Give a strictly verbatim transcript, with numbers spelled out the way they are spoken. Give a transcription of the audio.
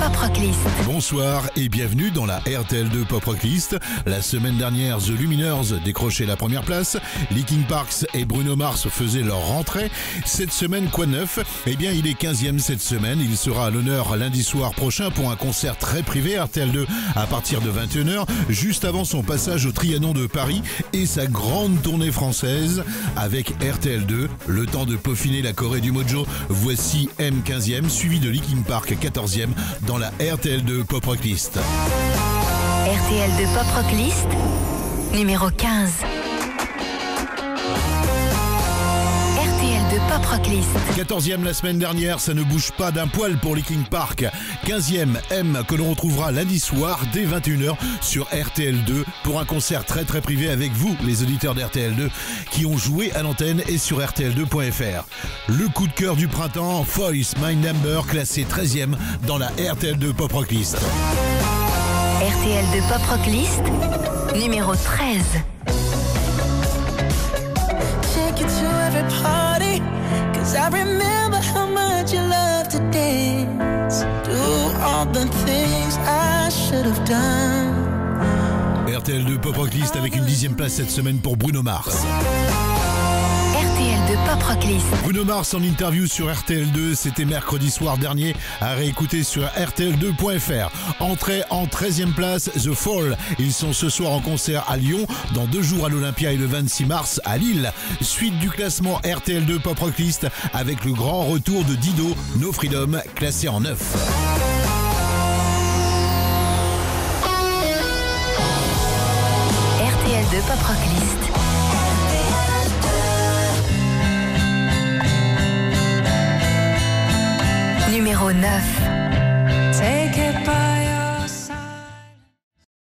Pop Rock List. Bonsoir et bienvenue dans la R T L deux Pop Rock List. La semaine dernière, The Lumineers décrochaient la première place. Linkin Park et Bruno Mars faisaient leur rentrée. Cette semaine, quoi de neuf? Eh bien, il est quinzième cette semaine. Il sera à l'honneur lundi soir prochain pour un concert très privé R T L deux à partir de vingt et une heures, juste avant son passage au Trianon de Paris et sa grande tournée française avec R T L deux. Le temps de peaufiner la Corée du Mojo. Voici M quinzième, suivi de Linkin Park quatorzième dans la R T L deux Pop Rock List. R T L deux Pop Rock List, numéro quinze. R T L deux Pop Rock List. quatorzième la semaine dernière, ça ne bouge pas d'un poil pour Linkin Park. quinzième, M, que l'on retrouvera lundi soir dès vingt et une heures sur R T L deux pour un concert très très privé avec vous, les auditeurs d'R T L deux, qui ont joué à l'antenne et sur R T L deux point F R. Le coup de cœur du printemps, Voice, My Number, classé treizième dans la R T L deux Pop Rock List. R T L deux Pop Rock List, numéro treize. Take you to every party, cause I remember how much you love to dance. Do all the things I should have done. R T L deux Pop Rock List avec une dixième place cette semaine pour Bruno Mars. R T L deux Pop Rock List. Bruno Mars en interview sur R T L deux, c'était mercredi soir dernier, à réécouter sur R T L deux point F R. Entrée en treizième place, The Fall. Ils sont ce soir en concert à Lyon, dans deux jours à l'Olympia et le vingt-six mars à Lille. Suite du classement R T L deux Pop Rock List avec le grand retour de Dido, No Freedom, classé en neuf. R T L deux Pop Rock List. Numéro neuf.